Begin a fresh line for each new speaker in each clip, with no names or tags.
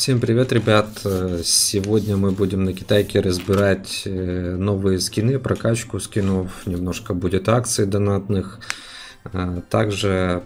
Всем привет, ребят! Сегодня мы будем на Китайке разбирать новые скины, прокачку скинов, немножко будет акций донатных. Также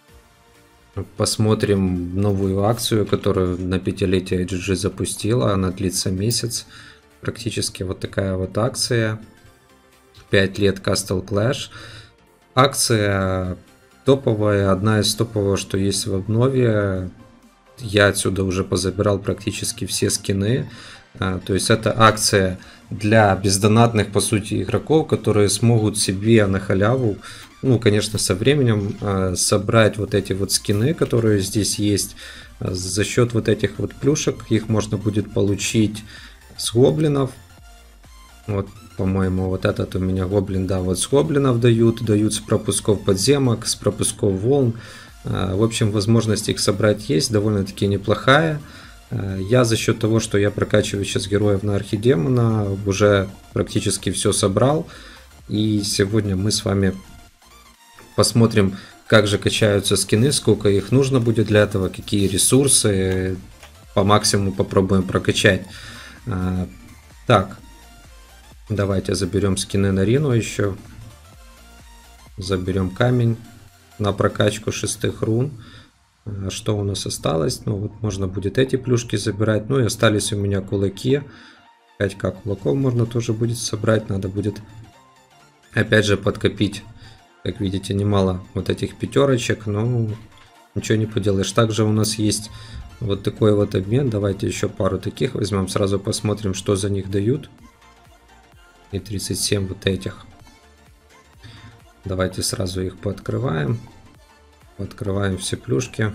посмотрим новую акцию, которую на 5-летие GG запустила, она длится месяц. Практически вот такая вот акция, 5 лет Castle Clash. Акция топовая, одна из топовых, что есть в обнове. Я отсюда уже позабирал практически все скины. То есть это акция для бездонатных, по сути, игроков, которые смогут себе на халяву, ну, конечно, со временем собрать вот эти вот скины, которые здесь есть. За счет вот этих вот плюшек их можно будет получить с гоблинов. Вот, по-моему, вот этот у меня гоблин, да, вот с гоблинов дают с пропусков подземок, с пропусков волн. В общем, возможность их собрать есть, довольно-таки неплохая. Я за счет того, что я прокачиваю сейчас героев на архидемона, уже практически все собрал. И сегодня мы с вами посмотрим, как же качаются скины, сколько их нужно будет для этого, какие ресурсы. По максимуму попробуем прокачать. Так, давайте заберем скины на Рину еще. Заберем камень на прокачку 6 рун. Что у нас осталось? Ну вот можно будет эти плюшки забирать. Ну и остались у меня кулаки. 5к кулаков можно тоже будет собрать. Надо будет опять же подкопить. Как видите, немало вот этих пятерочек. Но ничего не поделаешь. Также у нас есть вот такой вот обмен. Давайте еще пару таких возьмем. Сразу посмотрим, что за них дают. И 37 вот этих. Давайте сразу их пооткрываем. Открываем все плюшки.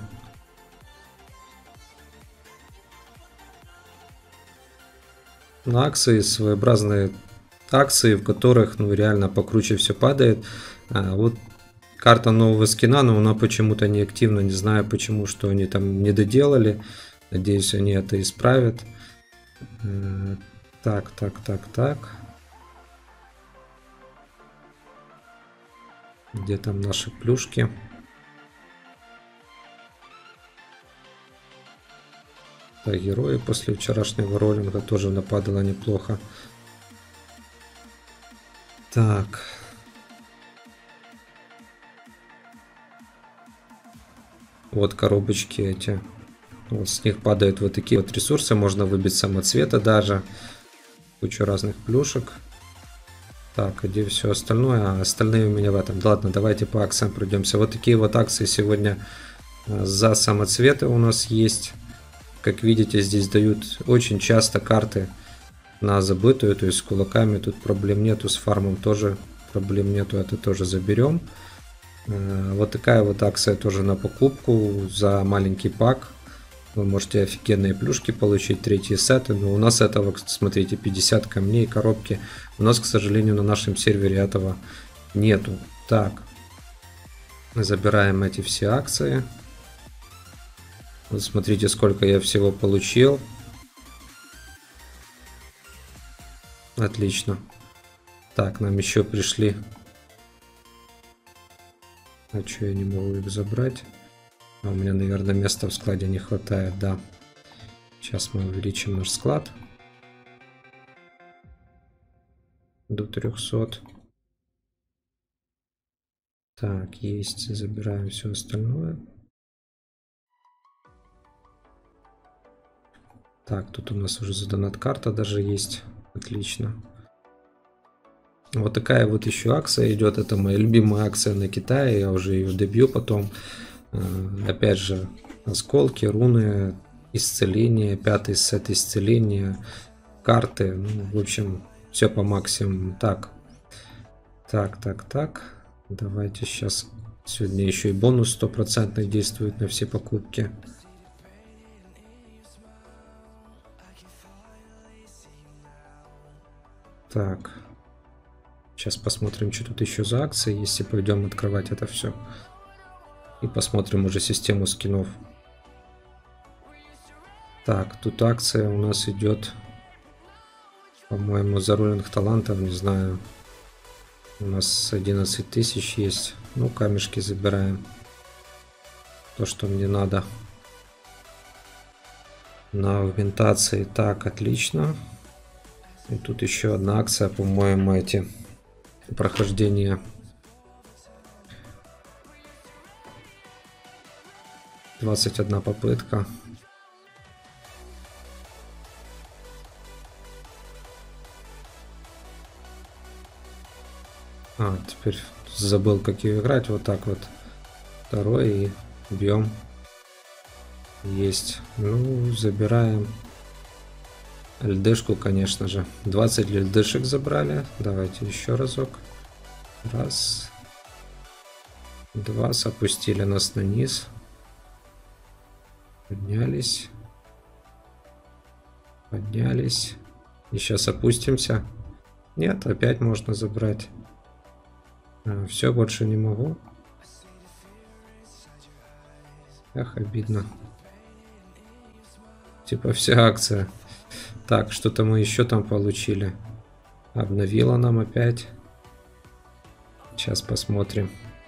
На акции своеобразные акции, в которых ну реально покруче все падает. Вот карта нового скина, но она почему-то не активна. Не знаю почему, что они там не доделали. Надеюсь, они это исправят. Так. Где там наши плюшки? Так, герои после вчерашнего роллинга тоже нападало неплохо. Так. Вот коробочки эти. Вот с них падают вот такие вот ресурсы. Можно выбить самоцвета даже. Кучу разных плюшек. Так, где все остальное? А остальные у меня в этом. Ладно, давайте по акциям пройдемся. Вот такие вот акции сегодня за самоцветы у нас есть. Как видите, здесь дают очень часто карты на забытую. То есть с кулаками тут проблем нету. С фармом тоже проблем нету. Это тоже заберем. Вот такая вот акция тоже на покупку за маленький пак. Вы можете офигенные плюшки получить, третьи сеты. Но у нас этого, смотрите, 50 камней, коробки. У нас, к сожалению, на нашем сервере этого нету. Так. Забираем эти все акции. Вот смотрите, сколько я всего получил. Отлично. Так, нам еще пришли. А что я не могу их забрать? А у меня, наверное, места в складе не хватает, да. Сейчас мы увеличим наш склад до 300. Так, есть. Забираем все остальное. Так, тут у нас уже задонат карта даже есть. Отлично. Вот такая вот еще акция идет. Это моя любимая акция на Китае. Я уже ее добью потом. Опять же, осколки, руны, исцеление, 5-й сет исцеления, карты. Ну, в общем, все по максимуму. Так. Давайте сейчас. Сегодня еще и бонус 100% действует на все покупки. Так. Сейчас посмотрим, что тут еще за акции, если пойдем открывать это все. И посмотрим уже систему скинов. Так, тут акция у нас идет, по-моему, за роллинг талантов, не знаю. У нас 11 тысяч есть. Ну, камешки забираем. То, что мне надо. На аугментации. Так, отлично. И тут еще одна акция, по-моему, эти прохождения. 21 попытка. Теперь забыл, как ее играть. Вот так вот. Второй и бьем. Есть. Ну, забираем ЛДшку, конечно же. 20 ЛДшек забрали. Давайте еще разок. Раз. Два. Опустили нас на низ. Поднялись. Поднялись. И сейчас опустимся. Нет, опять можно забрать. Все, больше не могу. Эх, обидно. Типа вся акция. Так, что-то мы еще там получили. Обновила нам опять. Сейчас посмотрим.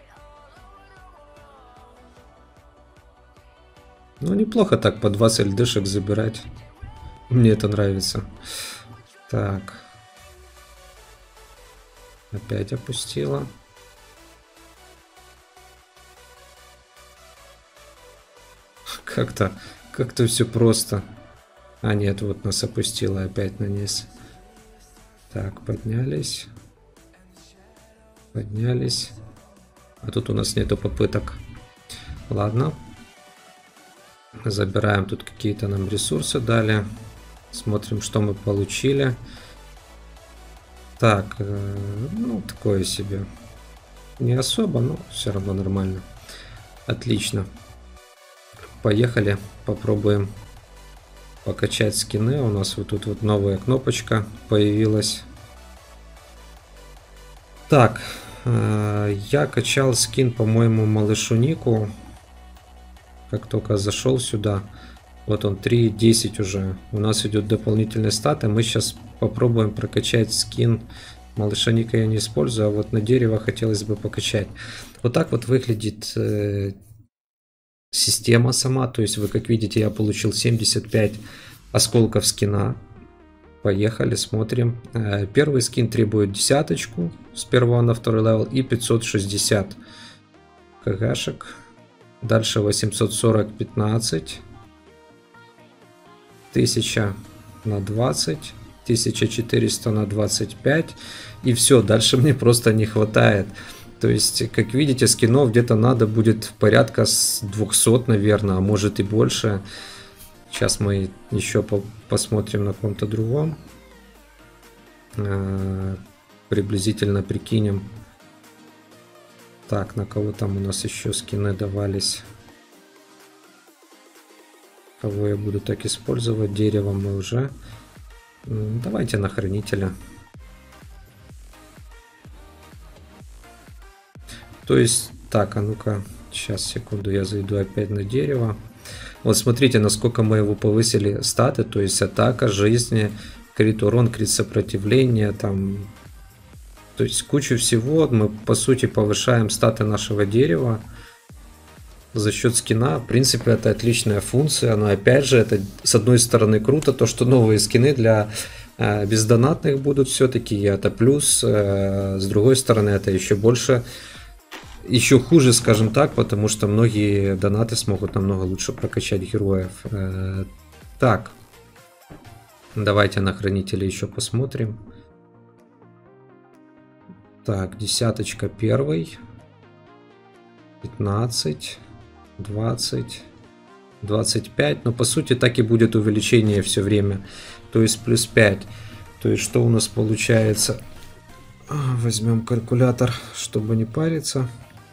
Ну, неплохо так по 20 ЛДшек забирать. Мне это нравится. Так. Опять опустила. Как-то все просто. А нет, вот нас опустила опять на низ. Так, поднялись. Поднялись. А тут у нас нету попыток. Ладно. Забираем, тут какие-то нам ресурсы дали. Смотрим, что мы получили. Так, ну, такое себе. Не особо, но все равно нормально. Отлично. Поехали, попробуем покачать скины. У нас вот тут вот новая кнопочка появилась. Так, я качал скин, по-моему, малышу Нику. Как только зашел сюда. Вот он, 3.10 уже. У нас идет дополнительный стат. И мы сейчас попробуем прокачать скин. Малыша Ника я не использую, а вот на дерево хотелось бы покачать. Вот так вот выглядит система сама. То есть вы, как видите, я получил 75 осколков скина. Поехали, смотрим. Первый скин требует десяточку с первого на второй левел и 560 кгшек. Дальше 840 15. 1000 на 20. 1400 на 25. И все, дальше мне просто не хватает. То есть, как видите, скинов где-то надо будет порядка с 200, наверное, а может и больше. Сейчас мы еще посмотрим на ком-то другом. Приблизительно прикинем. Так, на кого там у нас еще скины давались? Кого я буду так использовать? Дерево мы уже. Давайте на хранителя. То есть, так, а ну-ка, сейчас, секунду, я зайду опять на дерево. Вот смотрите, насколько мы его повысили статы, то есть атака, жизни, крит урон, крит сопротивление, там, то есть кучу всего. Мы, по сути, повышаем статы нашего дерева за счет скина. В принципе, это отличная функция, но опять же, это с одной стороны круто, то, что новые скины для бездонатных будут все-таки, это плюс, с другой стороны, это еще больше... Еще хуже, скажем так, потому что многие донаты смогут намного лучше прокачать героев. Так, давайте на хранителя еще посмотрим. Так, десяточка первый, 15, 20, 25. Но по сути так и будет увеличение все время. То есть плюс 5. То есть что у нас получается? Возьмем калькулятор, чтобы не париться.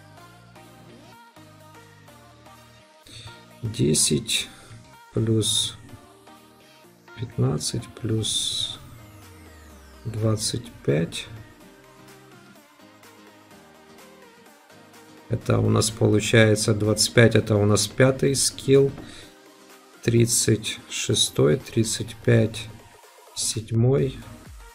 10 плюс 15 плюс 25. Это у нас получается 25. Это у нас 5-й скилл. 36-й, 35, 7-й,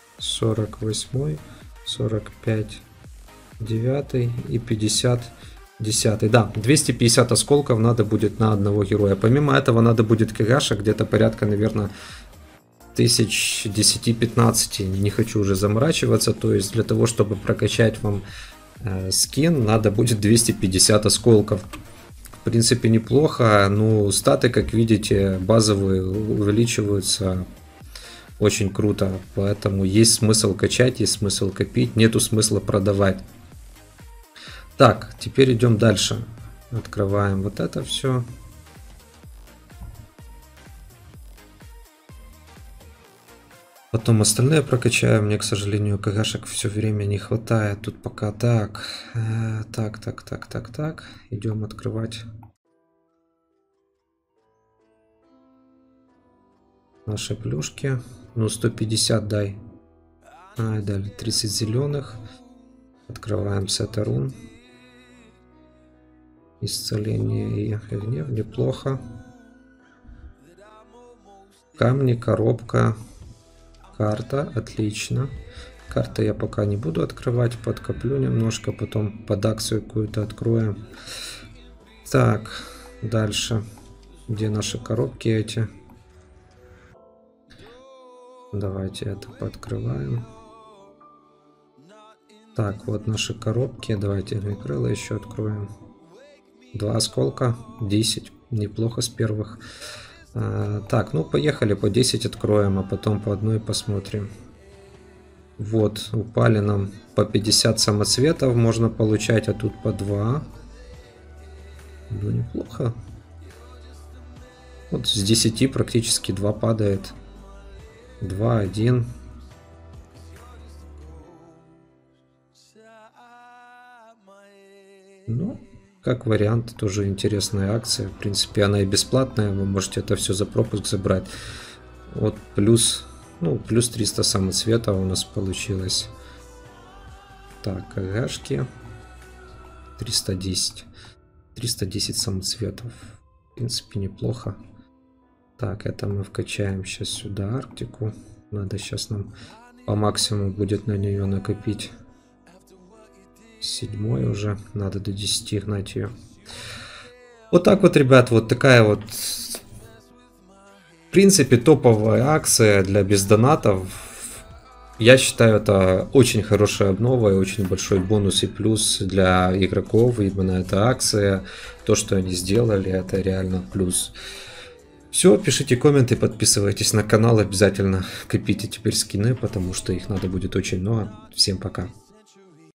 48-й, 45, 9-й и 50 10, да, 250 осколков надо будет на одного героя. Помимо этого надо будет КГшек где-то порядка, наверное, 1010-15. Не хочу уже заморачиваться. То есть для того, чтобы прокачать вам скин, надо будет 250 осколков. В принципе, неплохо. Ну, статы, как видите, базовые увеличиваются. Очень круто. Поэтому есть смысл качать, есть смысл копить. Нету смысла продавать. Так, теперь идем дальше. Открываем вот это все. Потом остальные прокачаем. Мне, к сожалению, КГшек все время не хватает. Тут пока так. Так. Идем открывать наши плюшки. Ну, 150 дай. Дали 30 зеленых. Открываем сет рун. Исцеление и гнев. Неплохо. Камни, коробка. Карта. Отлично. Карты я пока не буду открывать. Подкоплю немножко. Потом под акцию какую-то откроем. Так. Дальше. Где наши коробки эти? Давайте это пооткрываем. Так, вот наши коробки. Давайте огнекрыло еще откроем. 2 осколка. 10. Неплохо с первых. Так, ну поехали. По 10 откроем, а потом по одной посмотрим. Вот, упали нам по 50 самоцветов. Можно получать, а тут по 2. Ну, неплохо. Вот с 10 практически 2 падает. 2, 1. Ну, как вариант, тоже интересная акция. В принципе, она и бесплатная. Вы можете это все за пропуск забрать. Вот плюс, ну, плюс 300 самоцветов у нас получилось. Так, АГшки. 310. 310 самоцветов. В принципе, неплохо. Так, это мы вкачаем сейчас сюда Арктику. Надо сейчас нам по максимуму будет на нее накопить. 7 уже. Надо до 10 гнать ее. Вот так вот, ребят. Вот такая вот, в принципе, топовая акция для бездонатов. Я считаю, это очень хорошая обнова и очень большой бонус и плюс для игроков. Именно эта акция. То, что они сделали, это реально плюс. Все, пишите комменты, подписывайтесь на канал. Обязательно копите теперь скины, потому что их надо будет очень много. Всем пока.